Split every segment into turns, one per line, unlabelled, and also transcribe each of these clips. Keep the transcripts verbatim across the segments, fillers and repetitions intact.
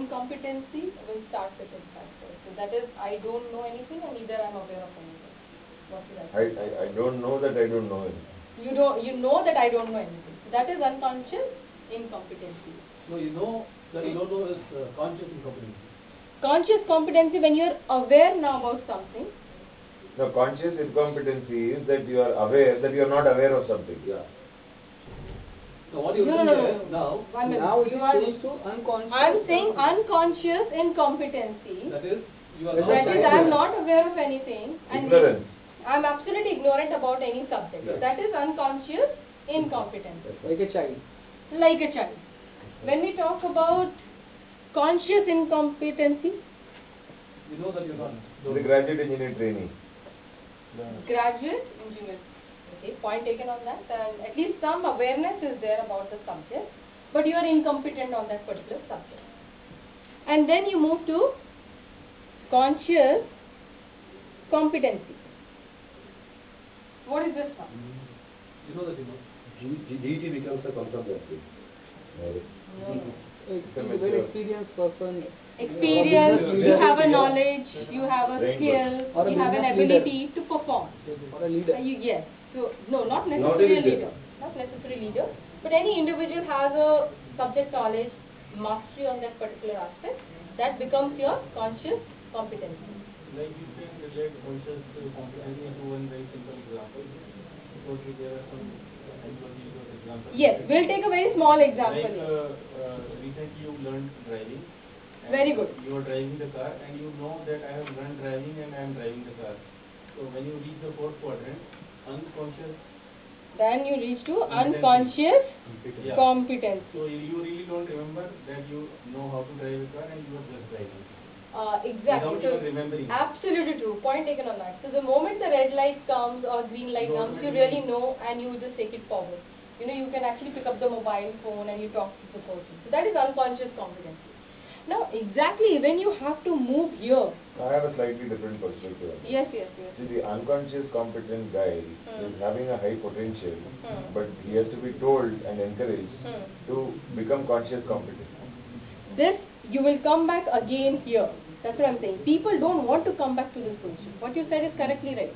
incompetency will start with this factor. So that is, I don't know anything and neither I am aware of anything. What is that?
I, I, I don't know that I don't know anything.
You don't, you know that I don't know anything. So that is unconscious incompetency.
No, you know that you don't know is uh, conscious incompetency.
Conscious competency, when you are aware now about something.
No, conscious incompetency is that you are aware that you are not aware of something.
Yeah. Now what you
No,
are
no,
doing
no,
here
no.
now,
One minute.
Now it
You
is
are-
changed to unconscious.
I am saying unconscious incompetency.
that is, you are
That
not
That is,
Yes.
I am not aware of anything. And
Ignorance.
I am absolutely ignorant about any subject.
Yes.
That is unconscious incompetency.
Like a child.
Like a child. When we talk about conscious incompetency,
you know that you are not.
The graduate engineer trainee.
graduate engineer. Okay, point taken on that. And at least some awareness is there about the subject, but you are incompetent on that particular subject. And then you move to conscious competency. What is this one?
You know that you know.
D T becomes a competency.
No, no.
It's a very experienced person.
Experience,
Or a
you
business
have a
leader.
knowledge, you have a
Brain
skill,
Or a
you have an
business leader.
ability to perform.
Or a leader.
Uh, you, yes. So, no, not
Not a
necessarily a
leader.
leader. Not necessarily leader. But any individual has a subject knowledge, mastery on that particular aspect. That becomes your conscious competency.
Like you can relate conscious competency to one very simple example. Because there are some employees or examples.
Yes, we'll take a very small example.
Like
here.
uh, uh, recently you learned driving. and
Very good.
You are driving the car and you know that I have learned driving and I am driving the car. So when you reach the fourth quadrant, unconscious.
Then you reach to
Competency.
unconscious
Yeah.
competency.
So you really don't remember that you know how to drive a car and you are just driving.
Uh, exactly.
Without
So,
even remembering.
absolutely true. Point taken on that. So the moment the red light comes or green light
You
comes, you really know and you just take it forward. You know, you can actually pick up the mobile phone and you talk to the person. So that is unconscious competency. Now, exactly when you have to move here.
I have a slightly different perspective on this.
Yes, yes, yes.
See, the unconscious competent guy
Hmm.
is having a high potential,
Hmm.
but he has to be told and encouraged
Hmm.
to become conscious competent.
This, you will come back again here. That's what I'm saying. People don't want to come back to this position. What you said is correctly right.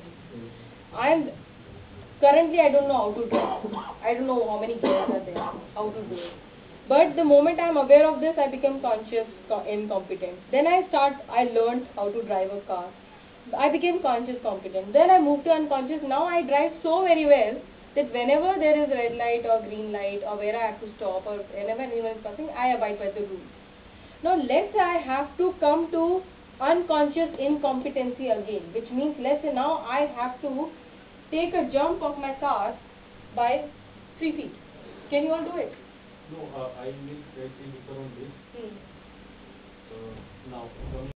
I am currently I don't know how to do it. I don't know how many gears are there, how to do it. But the moment I am aware of this, I become conscious co- incompetent. Then I start, I learned how to drive a car. I became conscious competent. Then I moved to unconscious. Now I drive so very well that whenever there is red light or green light or where I have to stop or whenever anyone is passing, I abide by the rules. Now let's say I have to come to unconscious incompetency again, which means let's say now I have to take a jump of my car by three feet. Can you all do it?
No, uh, I will slightly differ on this.
Hmm.
Uh, now, coming